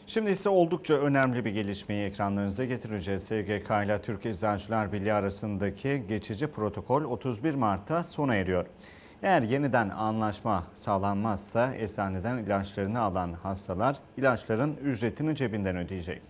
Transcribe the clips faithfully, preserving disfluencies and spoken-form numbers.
Şimdi ise oldukça önemli bir gelişmeyi ekranlarınıza getireceğiz. S G K ile Türk Eczacılar Birliği arasındaki geçici protokol otuz bir Mart'ta sona eriyor. Eğer yeniden anlaşma sağlanmazsa eczaneden ilaçlarını alan hastalar ilaçların ücretini cebinden ödeyecek.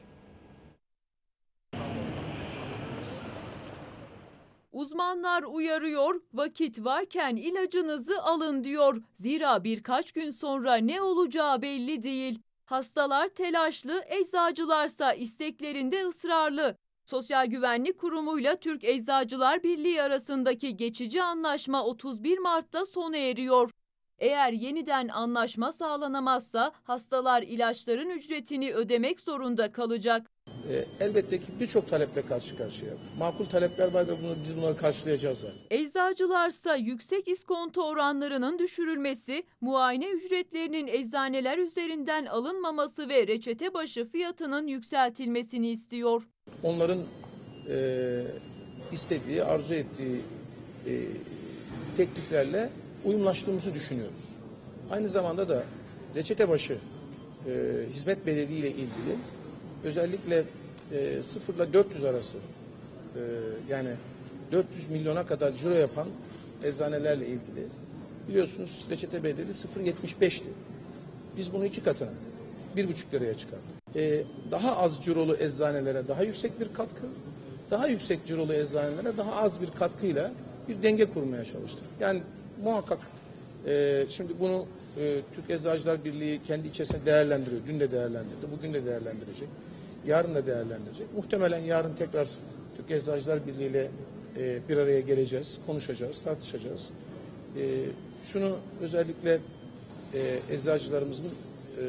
Uzmanlar uyarıyor, vakit varken ilacınızı alın diyor. Zira birkaç gün sonra ne olacağı belli değil. Hastalar telaşlı, eczacılarsa isteklerinde ısrarlı. Sosyal Güvenlik Kurumu'yla Türk Eczacılar Birliği arasındaki geçici anlaşma otuz bir Mart'ta sona eriyor. Eğer yeniden anlaşma sağlanamazsa hastalar ilaçların ücretini ödemek zorunda kalacak. E, elbette ki birçok taleple karşı karşıya. Makul talepler var ve bunu, biz bunları karşılayacağız zaten. Eczacılarsa yüksek iskonto oranlarının düşürülmesi, muayene ücretlerinin eczaneler üzerinden alınmaması ve reçete başı fiyatının yükseltilmesini istiyor. Onların e, istediği, arzu ettiği e, tekliflerle uyumlaştığımızı düşünüyoruz. Aynı zamanda da reçete başı e, hizmet bedeli ile ilgili özellikle e, sıfır ile dört yüz arası e, yani dört yüz milyona kadar ciro yapan eczanelerle ilgili biliyorsunuz reçete bedeli sıfır virgül yetmiş beşti. Biz bunu iki katına bir buçuk liraya çıkarttık. E, daha az cirolu eczanelere daha yüksek bir katkı, daha yüksek cirolu eczanelere daha az bir katkıyla bir denge kurmaya çalıştık. Yani muhakkak e, şimdi bunu e, Türk Eczacılar Birliği kendi içerisinde değerlendiriyor. Dün de değerlendirdi, bugün de değerlendirecek. Yarın da değerlendirecek. Muhtemelen yarın tekrar Türk Eczacılar Birliği ile e, bir araya geleceğiz, konuşacağız, tartışacağız. E, şunu özellikle e, eczacılarımızın e,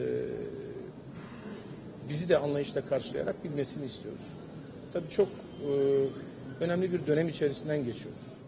bizi de anlayışla karşılayarak bilmesini istiyoruz. Tabii çok e, önemli bir dönem içerisinden geçiyoruz.